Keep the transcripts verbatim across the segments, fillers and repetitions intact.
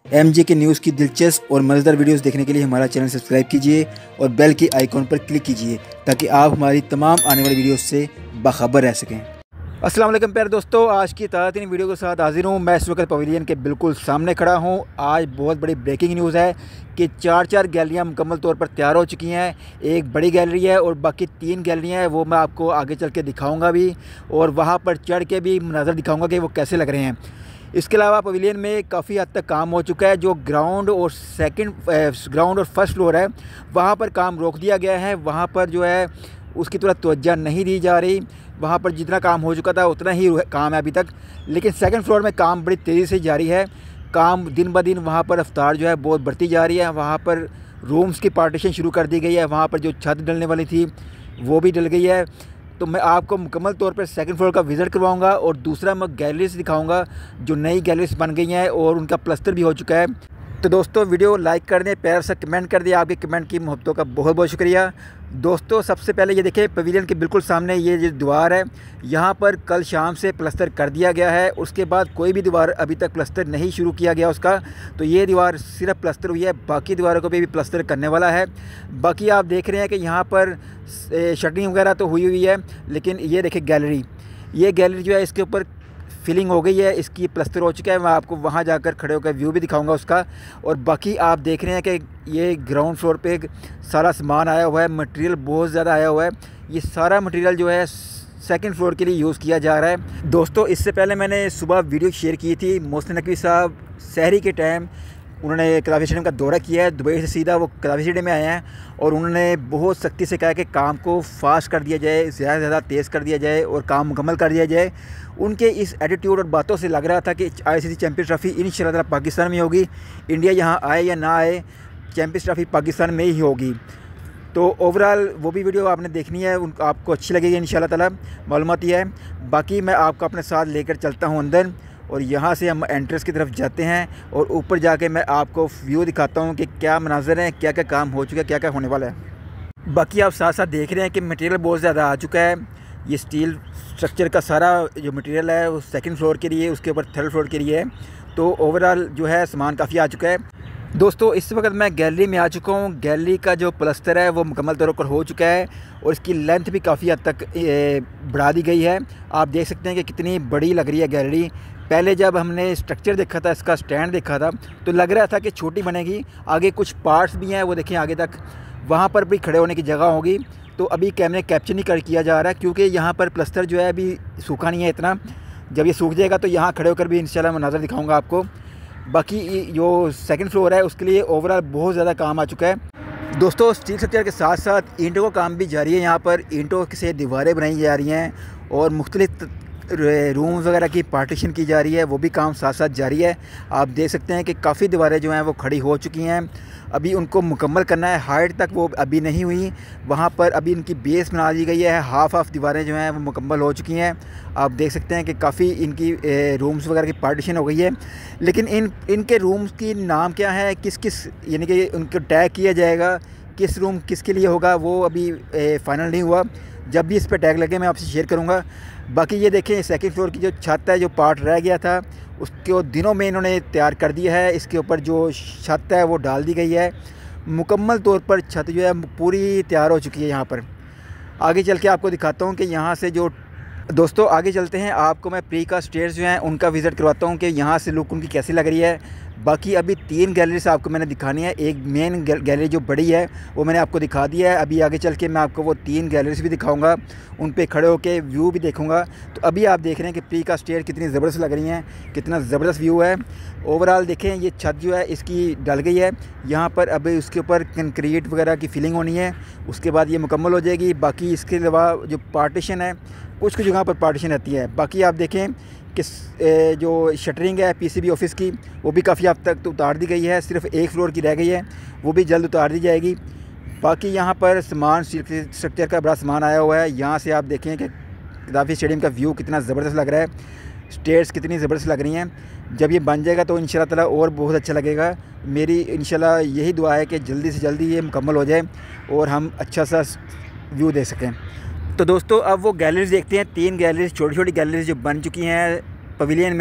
MJ के news की दिलचस्प और मज़ेदार वीडियोस देखने के लिए हमारा चैनल सब्सक्राइब कीजिए और बेल की आइकॉन पर क्लिक कीजिए ताकि आप हमारी तमाम आने वाली वीडियोस से बाखबर रह सकें। अस्सलाम वालेकुम प्यारे दोस्तों, आज की ताज़ा तरीन वीडियो के साथ हाजिर हूँ। मैं इस वक्त पवेलियन के बिल्कुल सामने खड़ा हूँ। आज बहुत बड़ी ब्रेकिंग न्यूज़ है कि चार चार गैलरियाँ मुकम्मल तौर पर तैयार हो चुकी हैं। एक बड़ी गैलरी है और बाकी तीन गैलरियाँ हैं, वो मैं आपको आगे चल के दिखाऊँगा भी और वहाँ पर चढ़ के भी नज़र दिखाऊँगा कि वो कैसे लग रहे हैं। इसके अलावा पवेलियन में काफ़ी हद तक काम हो चुका है। जो ग्राउंड और सेकंड ग्राउंड और फर्स्ट फ्लोर है वहाँ पर काम रोक दिया गया है। वहाँ पर जो है उसकी तरफ तवज्जो नहीं दी जा रही। वहाँ पर जितना काम हो चुका था उतना ही काम है अभी तक, लेकिन सेकंड फ्लोर में काम बड़ी तेज़ी से जारी है। काम दिन ब दिन वहाँ पर रफ्तार जो है बहुत बढ़ती जा रही है। वहाँ पर रूम्स की पार्टीशन शुरू कर दी गई है। वहाँ पर जो छत डलने वाली थी वो भी डल गई है। तो मैं आपको मुकम्मल तौर पर सेकंड फ्लोर का विज़िट करवाऊंगा और दूसरा मैं गैलरीज दिखाऊंगा जो नई गैलरीज बन गई हैं और उनका प्लस्तर भी हो चुका है। तो दोस्तों वीडियो लाइक कर दें, प्यार से कमेंट कर दें। आपके कमेंट की मोहब्बतों का बहुत बहुत शुक्रिया। दोस्तों सबसे पहले ये देखें, पवेलियन के बिल्कुल सामने ये जो दीवार है यहाँ पर कल शाम से प्लस्तर कर दिया गया है। उसके बाद कोई भी दीवार अभी तक प्लस्तर नहीं शुरू किया गया उसका। तो ये दीवार सिर्फ प्लस्तर हुई है, बाकी दीवारों को भी, भी प्लस्तर करने वाला है। बाकी आप देख रहे हैं कि यहाँ पर शटरिंग वगैरह तो हुई हुई है, लेकिन ये देखें गैलरी, ये गैलरी जो है इसके ऊपर फिलिंग हो गई है, इसकी प्लस्तर हो चुका है। मैं आपको वहाँ जाकर खड़े होकर व्यू भी दिखाऊंगा उसका। और बाकी आप देख रहे हैं कि ये ग्राउंड फ्लोर पे सारा सामान आया हुआ है, मटेरियल बहुत ज़्यादा आया हुआ है। ये सारा मटेरियल जो है सेकंड फ्लोर के लिए यूज़ किया जा रहा है। दोस्तों इससे पहले मैंने सुबह वीडियो शेयर की थी। मोहसिन नकवी साहब सहरी के टाइम उन्होंने कदाफी स्टेडियम का दौरा किया है। दुबई से सीधा वो कदाफी स्टेडियम में आए हैं और उन्होंने बहुत सख्ती से कहा कि काम को फास्ट कर दिया जाए, ज़्यादा से ज़्यादा तेज़ कर दिया जाए और काम मुकम्मल कर दिया जाए। उनके इस एटीट्यूड और बातों से लग रहा था कि आईसीसी चैम्पियंस ट्रॉफी इंशाअल्लाह पाकिस्तान में होगी। इंडिया यहाँ आए या ना आए, चैम्पियंस ट्रॉफी पाकिस्तान में ही होगी। तो ओवरऑल वो भी वीडियो आपने देखनी है, उन आपको अच्छी लगेगी इंशाअल्लाह ताला, मालूमात ही है। बाकी मैं आपको अपने साथ लेकर चलता हूँ अंदर और यहाँ से हम एंट्रेंस की तरफ जाते हैं और ऊपर जाके मैं आपको व्यू दिखाता हूँ कि क्या मनाज़र हैं, क्या क्या काम हो चुका है, क्या क्या होने वाला है। बाकी आप साथ साथ देख रहे हैं कि मटेरियल बहुत ज़्यादा आ चुका है। ये स्टील स्ट्रक्चर का सारा जो मटेरियल है वो सेकंड फ्लोर के लिए, उसके ऊपर थर्ड फ्लोर के लिए है। तो ओवरऑल जो है सामान काफ़ी आ चुका है। दोस्तों इस वक्त मैं गैलरी में आ चुका हूँ। गैलरी का जो प्लस्तर है वो मुकम्मल तौर पर हो चुका है और इसकी लेंथ भी काफ़ी हद तक बढ़ा दी गई है। आप देख सकते हैं कि कितनी बड़ी लग रही है गैलरी। पहले जब हमने स्ट्रक्चर देखा था, इसका स्टैंड देखा था, तो लग रहा था कि छोटी बनेगी। आगे कुछ पार्ट्स भी हैं, वो देखें आगे तक, वहाँ पर भी खड़े होने की जगह होगी। तो अभी कैमरे कैप्चर नहीं कर किया जा रहा है क्योंकि यहाँ पर प्लस्तर जो है अभी सूखा नहीं है इतना। जब ये सूख जाएगा तो यहाँ खड़े होकर भी इंशाल्लाह मैं नज़र दिखाऊँगा आपको। बाकी जो सेकंड फ्लोर है उसके लिए ओवरऑल बहुत ज़्यादा काम आ चुका है। दोस्तों स्टील स्ट्रक्चर के साथ साथ ईंटों का काम भी जारी है। यहाँ पर ईंटों से दीवारें बनाई जा रही हैं और मुख्तलिफ रूम्स वगैरह की पार्टीशन की जा रही है, वो भी काम साथ साथ जारी है। आप देख सकते हैं कि काफ़ी दीवारें जो हैं वो खड़ी हो चुकी हैं। अभी उनको मुकम्मल करना है, हाइट तक वो अभी नहीं हुई। वहाँ पर अभी इनकी बेस बना दी गई है। हाफ़ हाफ़ दीवारें जो हैं वो मुकम्मल हो चुकी हैं। आप देख सकते हैं कि काफ़ी इनकी रूम्स वगैरह की पार्टीशन हो गई है। लेकिन इन इनके रूम्स की नाम क्या है, किस किस यानी कि उनको टैग किया जाएगा, किस रूम किसके लिए होगा, वो अभी फ़ाइनल नहीं हुआ। जब भी इस पर टैग लगे मैं आपसे शेयर करूँगा। बाकी ये देखें सेकंड फ्लोर की जो छत है, जो पार्ट रह गया था उसको दिनों में इन्होंने तैयार कर दिया है। इसके ऊपर जो छत है वो डाल दी गई है। मुकम्मल तौर पर छत जो है पूरी तैयार हो चुकी है। यहाँ पर आगे चल के आपको दिखाता हूँ कि यहाँ से जो दोस्तों आगे चलते हैं, आपको मैं प्री का स्टेयर्स जो हैं उनका विज़िट करवाता हूँ कि यहाँ से लुक उनकी कैसी लग रही है। बाकी अभी तीन गैलरीज आपको मैंने दिखानी है। एक मेन गैलरी जो बड़ी है वो मैंने आपको दिखा दिया है। अभी आगे चल के मैं आपको वो तीन गैलरीज भी दिखाऊंगा, उन पे खड़े होकर व्यू भी देखूंगा। तो अभी आप देख रहे हैं कि प्री का स्टेयर कितनी ज़बरदस्त लग रही हैं, कितना ज़बरदस्त व्यू है। ओवरऑल देखें ये छत जो है इसकी डल गई है। यहाँ पर अभी उसके ऊपर कंक्रीट वगैरह की फिलिंग होनी है, उसके बाद ये मुकम्मल हो जाएगी। बाकी इसके अलावा जो पार्टीशन है, कुछ कुछ जगह पर पार्टीशन रहती है। बाकी आप देखें कि जो शटरिंग है पीसीबी ऑफिस की वो भी काफ़ी हद तक तो उतार दी गई है। सिर्फ एक फ्लोर की रह गई है, वो भी जल्द उतार दी जाएगी। बाकी यहाँ पर सामान स्ट्रक्चर का बड़ा सामान आया हुआ है। यहाँ से आप देखें कि कदाफी स्टेडियम का व्यू कितना ज़बरदस्त लग रहा है, स्टेयर्स कितनी ज़बरदस्त लग रही हैं। जब ये बन जाएगा तो इंशाल्लाह ताला और बहुत अच्छा लगेगा। मेरी इंशाल्लाह यही दुआ है कि जल्दी से जल्दी ये मुकम्मल हो जाए और हम अच्छा सा व्यू दे सकें। तो दोस्तों अब वो गैलरीज देखते हैं। तीन गैलरीज, छोटी छोटी गैलरीज जो बन चुकी हैं पवेलियन में,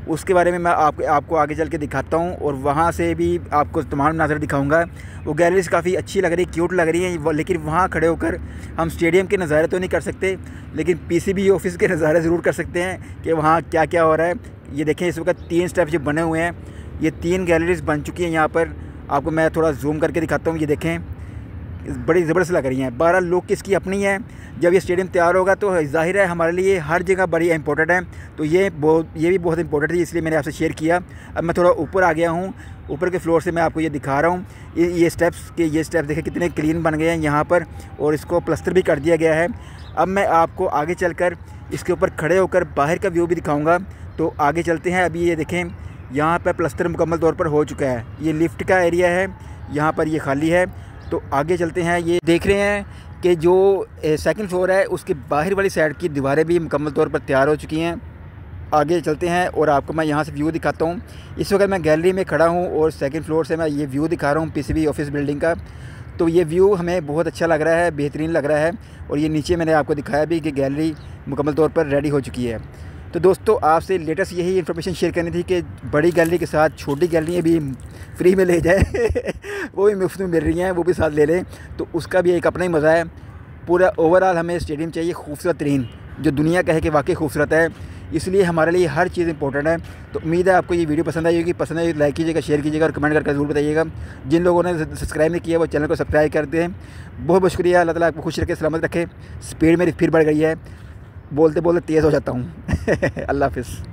उसके बारे में मैं आपको आपको आगे चल के दिखाता हूँ और वहाँ से भी आपको तमाम नज़ारे दिखाऊंगा। वो गैलरीज काफ़ी अच्छी लग रही, क्यूट लग रही हैं, लेकिन वहाँ खड़े होकर हम स्टेडियम के नज़ारे तो नहीं कर सकते, लेकिन पीसीबी ऑफिस के नज़ारे ज़रूर कर सकते हैं कि वहाँ क्या क्या हो रहा है। ये देखें, इस वक्त तीन स्टेप जो बने हुए हैं, ये तीन गैलरीज बन चुकी हैं। यहाँ पर आपको मैं थोड़ा जूम करके दिखाता हूँ। ये देखें, बड़ी ज़बरदस्त लग रही हैं। बारह लुक इसकी अपनी है। जब ये स्टेडियम तैयार होगा तो जाहिर है हमारे लिए हर जगह बड़ी इंपॉर्टेंट है, तो ये बहुत ये भी बहुत इंपॉर्टेंट थी, इसलिए मैंने आपसे शेयर किया। अब मैं थोड़ा ऊपर आ गया हूँ, ऊपर के फ्लोर से मैं आपको ये दिखा रहा हूँ। ये ये स्टेप्स के ये स्टेप्स देखें कितने क्लीन बन गए हैं यहाँ पर, और इसको प्लस्तर भी कर दिया गया है। अब मैं आपको आगे चलकर इसके ऊपर खड़े होकर बाहर का व्यू भी दिखाऊँगा, तो आगे चलते हैं। अभी ये देखें, यहाँ पर प्लस्तर मुकम्मल तौर पर हो चुका है। ये लिफ्ट का एरिया है, यहाँ पर ये खाली है, तो आगे चलते हैं। ये देख रहे हैं कि जो सेकंड फ्लोर है उसके बाहर वाली साइड की दीवारें भी मुकम्मल तौर पर तैयार हो चुकी हैं। आगे चलते हैं और आपको मैं यहाँ से व्यू दिखाता हूँ। इस वक्त मैं गैलरी में खड़ा हूँ और सेकंड फ्लोर से मैं ये व्यू दिखा रहा हूँ पीसीबी ऑफिस बिल्डिंग का। तो ये व्यू हमें बहुत अच्छा लग रहा है, बेहतरीन लग रहा है। और ये नीचे मैंने आपको दिखाया भी कि गैलरी मुकम्मल तौर पर रेडी हो चुकी है। तो दोस्तों, आपसे लेटेस्ट यही इन्फॉर्मेशन शेयर करनी थी कि बड़ी गैलरी के साथ छोटी गैलरी भी फ्री में ले जाए वो भी मुफ्त में मिल रही हैं, वो भी साथ ले लें, तो उसका भी एक अपना ही मज़ा है। पूरा ओवरऑल हमें स्टेडियम चाहिए खूबसूरत तरीन, जो दुनिया कहे कि वाकई खूबसूरत है, इसलिए हमारे लिए हर चीज़ इंपॉर्टेंट है। तो उम्मीद है आपको ये वीडियो पसंद आई होगी। पसंद आई तो लाइक कीजिएगा, शेयर कीजिएगा और कमेंट करके ज़रूर बताइएगा। जिन लोगों ने सब्सक्राइब नहीं किया वो चैनल को सब्सक्राइब करते हैं। बहुत बहुत शुक्रिया। अल्लाह ताला आपको खुश रखे, सलामत रखे। स्पीड मेरी फिर बढ़ गई है, बोलते बोलते तेज़ हो जाता हूँ अल्लाह हाफ़िज़।